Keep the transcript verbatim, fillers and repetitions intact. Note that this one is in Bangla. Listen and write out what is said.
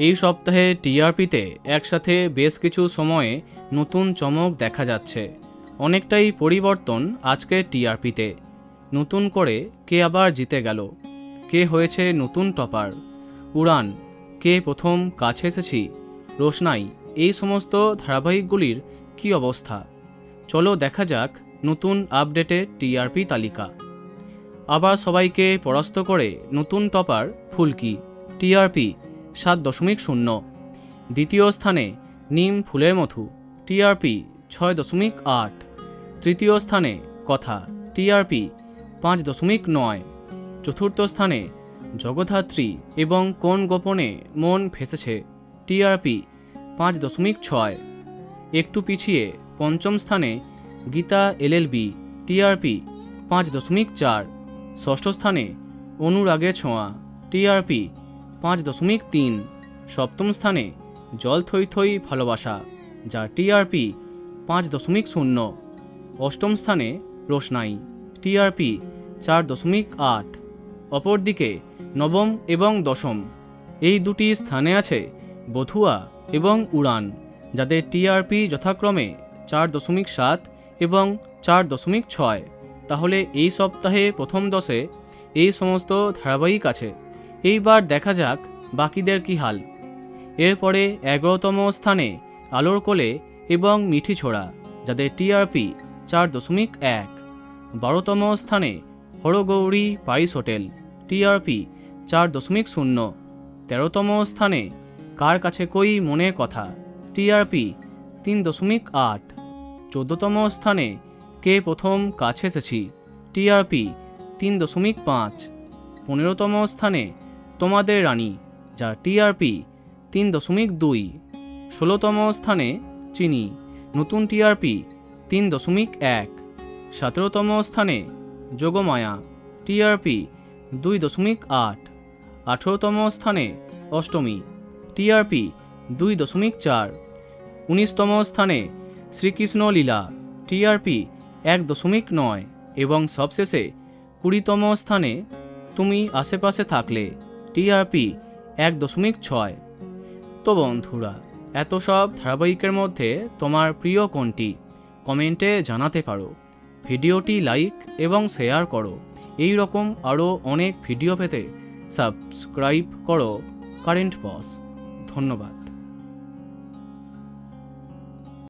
এই সপ্তাহে টিআরপিতে একসাথে বেশ কিছু সময়ে নতুন চমক দেখা যাচ্ছে। অনেকটাই পরিবর্তন আজকে টিআরপিতে। নতুন করে কে আবার জিতে গেল, কে হয়েছে নতুন টপার, উড়ান, কে প্রথম কাছে এসেছি, রোশনাই, এই সমস্ত ধারাবাহিকগুলির কি অবস্থা। চলো দেখা যাক নতুন আপডেটে টিআরপি তালিকা। আবার সবাইকে পরাস্ত করে নতুন টপার ফুলকি, টিআরপি সাত দশমিক শূন্য। দ্বিতীয় স্থানে নিম ফুলের মধু, টিআরপি ছয় দশমিক আট। তৃতীয় স্থানে কথা, টিআরপি পাঁচ দশমিক নয়। চতুর্থ স্থানে জগদ্ধাত্রী এবং কোন গোপনে মন ফেসেছে, টিআরপি পাঁচ দশমিক ছয়। একটু পিছিয়ে পঞ্চম স্থানে গীতা এলএলবি, টিআরপি পাঁচ দশমিক চার। ষষ্ঠ স্থানে অনুরাগের ছোঁয়া, টিআরপি পাঁচ দশমিক তিন। সপ্তম স্থানে জল থই থই ভালোবাসা, যার টিআরপি পাঁচ দশমিক শূন্য। অষ্টম স্থানে রোশনাই, টিআরপি চার দশমিক আট। অপরদিকে নবম এবং দশম এই দুটি স্থানে আছে বধুয়া এবং উড়ান, যাদের টিআরপি যথাক্রমে চার দশমিক সাত এবং চার দশমিক ছয়। তাহলে এই সপ্তাহে প্রথম দশে এই সমস্ত ধারাবাহিক আছে। এইবার দেখা যাক বাকিদের কি হাল। এরপরে এগারোতম স্থানে আলোর কোলে এবং মিঠি ছোড়া, যাদের টিআরপি চার দশমিক এক। বারোতম স্থানে হরগৌরী পাইস হোটেল, টিআরপি চার দশমিক শূন্য। তেরোতম স্থানে কার কাছে কই মনে কথা, টিআরপি তিন দশমিক আট। চোদ্দতম স্থানে কে প্রথম কাছে এসেছি, টিআরপি তিন দশমিক পাঁচ। পনেরোতম স্থানে তোমাদের রানী, যার টিআরপি তিন দশমিক দুই। ষোলোতম স্থানে চিনি, নতুন টিআরপি তিন দশমিক এক। সতেরোতম স্থানে যোগমায়া, টিআরপি দুই দশমিক আট। আঠেরোতম স্থানে অষ্টমী, টিআরপি দুই দশমিক চার। উনিশতম স্থানে শ্রীকৃষ্ণ লীলা, টিআরপি এক দশমিক নয়। এবং সবশেষে কুড়িতম স্থানে তুমি আশেপাশে থাকলে, টিআরপি এক দশমিক ছয়। তো বন্ধুরা, এত সব ধারাবাহিকের মধ্যে তোমার প্রিয় কোনটি কমেন্টে জানাতে পারো। ভিডিওটি লাইক এবং শেয়ার করো। এই রকম আরও অনেক ভিডিও পেতে সাবস্ক্রাইব করো কারেন্ট বস। ধন্যবাদ।